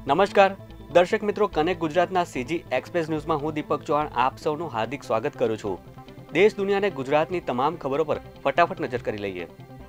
નમસ્કાર દર્શક મિત્રો, કનેક્ટ ગુજરાતના સીજી એક્સપ્રેસ ન્યૂઝમાં હું દીપક ચૌહાણ આપ સૌનું હાર્દિક સ્વાગત કરું છું। દેશ દુનિયાને ગુજરાતની તમામ ખબરો પર ફટાફટ નજર કરી લઈએ।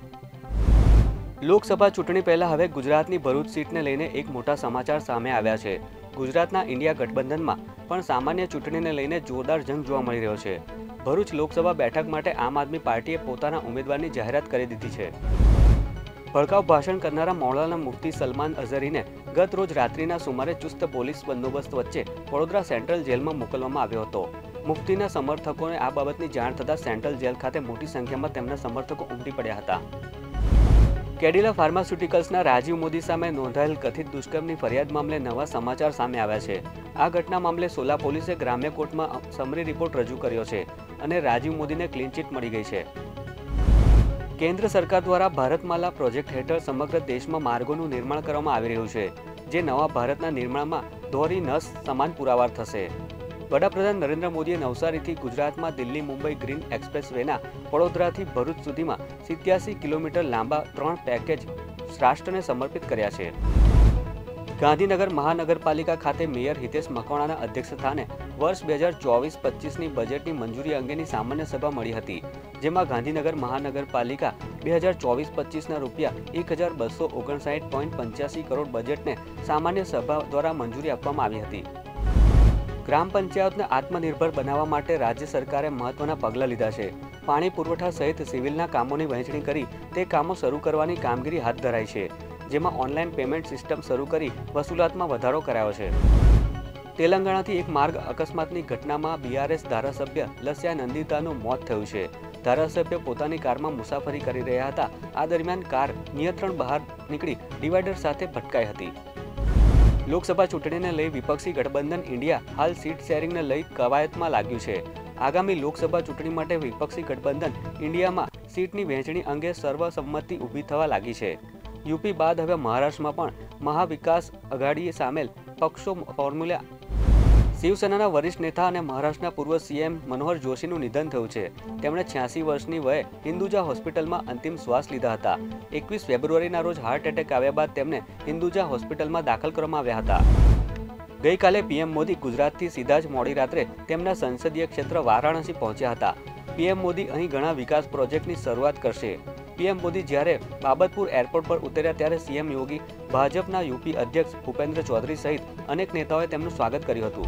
લોકસભા ચૂંટણી પહેલા હવે ગુજરાતની ભરૂચ સીટને લઈને એક મોટા સમાચાર સામે આવ્યા છે। ગુજરાતના ઇન્ડિયા ગઠબંધનમાં પણ સામાન્ય ચૂંટણીને લઈને જોરદાર જંગ જોવા મળી રહ્યો છે। ભરૂચ લોકસભા બેઠક માટે આમ આદમી પાર્ટીએ પોતાના ઉમેદવારની જાહેરાત કરી દીધી છે। ભડકાઉ ભાષણ કરનારા મૌલાના મુફ્તી સલમાન અઝહરીને ગત રોજ રાત્રિના સુમારે ચુસ્ત પોલીસ બંદોબસ્ત વચ્ચે વડોદરા સેન્ટ્રલ જેલમાં મોકલવામાં આવ્યો હતો। મુફ્તીના સમર્થકોને આ બાબતની જાણ થતાં સેન્ટ્રલ જેલ ખાતે મોટી સંખ્યામાં તેમના સમર્થકો ઉમટી પડ્યા હતા। કેડિલા ફાર્માસ્યુટિકલ્સના રાજીવ મોદી સામે નોંધાયેલ કથિત દુષ્કર્મની ફરિયાદ મામલે નવા સમાચાર સામે આવ્યા છે। આ ઘટના મામલે સોલા પોલીસે ગ્રામ્ય કોર્ટમાં સમરી રિપોર્ટ રજૂ કર્યો છે અને રાજીવ મોદીને ક્લીન ચીટ મળી ગઈ છે। કેન્દ્ર સરકાર દ્વારા ભારતમાલા પ્રોજેક્ટ હેઠળ સમગ્ર દેશમાં માર્ગોનું નિર્માણ કરવામાં આવી રહ્યું છે, જે નવા ભારતના નિર્માણમાં દોરી નસ સમાન પુરાવાર થશે। વડાપ્રધાન નરેન્દ્ર મોદીએ નવસારીથી ગુજરાતમાં દિલ્હી મુંબઈ ગ્રીન એક્સપ્રેસ વેના વડોદરાથી ભરૂચ સુધીમાં 87 કિલોમીટર લાંબા 3 પેકેજ રાષ્ટ્રને સમર્પિત કર્યા છે। ગાંધીનગર મહાનગરપાલિકા ખાતે મેયર હિતેશ મકવાણાના અધ્યક્ષસ્થાને વર્ષ 2024-25ની બજેટની મંજૂરી અંગેની સામાન્ય સભા મળી હતી, જેમાં ગાંધીનગર મહાનગરપાલિકા 2024-25ના રૂપિયા 1259.85 કરોડ બજેટને સામાન્ય સભા દ્વારા મંજૂરી આપવામાં આવી હતી। ગ્રામ પંચાયતને આત્મનિર્ભર બનાવવા માટે રાજ્ય સરકારે મહત્વના પગલાં લીધા છે। પાણી પુરવઠા સહિત સિવિલના કામોની વહેંચણી કરી તે કામો શરૂ કરવાની કામગીરી હાથ ધરાઈ છે, જેમાં ઓનલાઈન પેમેન્ટ સિસ્ટમ શરૂ કરી વસૂલાતમાં વધારો કરાયો છે। તેલંગાણાથી એક માર્ગ અકસ્માતની ઘટનામાં બીઆરએસ ધારાસભ્ય લસ્યા નંદિતાનું મોત થયું છે। ધારાસભ્ય પોતાની કારમાં મુસાફરી કરી રહ્યા હતા। આ દરમિયાન કાર નિયંત્રણ બહાર નીકળી ડિવાઈડર સાથે ભટકાઈ હતી। લોકસભા ચૂંટણીને લઈ વિપક્ષી ગઠબંધન ઇન્ડિયા હાલ સીટ શેરિંગને લઈ કવાયતમાં લાગ્યું છે। આગામી લોકસભા ચૂંટણી માટે વિપક્ષી ગઠબંધન ઇન્ડિયામાં સીટની વહેંચણી અંગે સર્વસંમતિ ઊભી થવા લાગી છે। યુપી બાદ હવે મહારાષ્ટ્રમાં પણ મહાવિકાસ અઘાડીએ સામેલ પક્ષો ફોર્મ્યુલા। શિવસેનાના વરિષ્ઠ નેતા અને મહારાષ્ટ્રના પૂર્વ સીએમ મનોહર જોશીનું નિધન થયું છે। તેમણે 86 વર્ષની વયે હિન્દુજા હોસ્પિટલમાં અંતિમ શ્વાસ લીધા હતા। 21 ફેબ્રુઆરીના રોજ હાર્ટ એટેક આવ્યા બાદ તેમને હિન્દુજા હોસ્પિટલમાં દાખલ કરવામાં આવ્યા હતા। ગઈકાલે પીએમ મોદી ગુજરાતથી સીધા જ મોડી રાત્રે તેમના સંસદીય ક્ષેત્ર વારાણસી પહોંચ્યા હતા। પીએમ મોદી અહીં ઘણા વિકાસ પ્રોજેક્ટની શરૂઆત કરશે। પીએમ મોદી જ્યારે બાબતપુર એરપોર્ટ પર ઉતર્યા ત્યારે સીએમ યોગી, ભાજપના યુપી અધ્યક્ષ ભૂપેન્દ્ર ચૌધરી સહિત અનેક નેતાઓએ તેમનું સ્વાગત કર્યું હતું।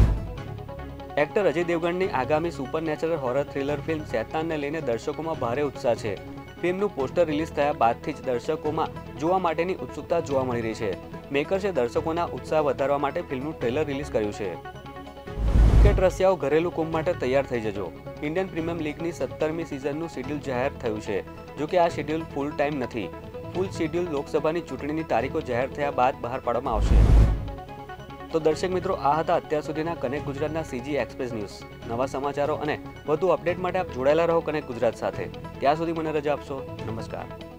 એક્ટર અજય દેવગણની આગામી સુપરનેચરલ હોરર થ્રિલર ફિલ્મ શૈતાનને લઈને દર્શકોમાં ભારે ઉત્સાહ છે। ફિલ્મનું પોસ્ટર રિલીઝ થયા બાદથી જ દર્શકોમાં જોવા માટેની ઉત્સુકતા જોવા મળી રહી છે। મેકર્સે દર્શકોના ઉત્સાહ વધારવા માટે ફિલ્મનું ટ્રેલર રિલીઝ કર્યું છે। ક્રિકેટ રસિયાઓ ઘરેલું કુંભ માટે તૈયાર થઈ જજો। ઇન્ડિયન પ્રીમિયર લીગની 17મી સિઝનનું શેડ્યુલ જાહેર થયું છે। જોકે આ શેડ્યુલ ફૂલ ટાઈમ નથી। ફૂલ શેડ્યુલ લોકસભાની ચૂંટણીની તારીખો જાહેર થયા બાદ બહાર પાડવામાં આવશે। તો દર્શક મિત્રો, આ હતા અત્યાર સુધીના કનેક્ટ ગુજરાતના સીજી એક્સપ્રેસ ન્યૂઝ। નવા સમાચારો અને વધુ અપડેટ માટે આપ જોડાયેલા રહો કનેક્ટ ગુજરાત સાથે। ત્યાં સુધી મને રજા આપશો। નમસ્કાર।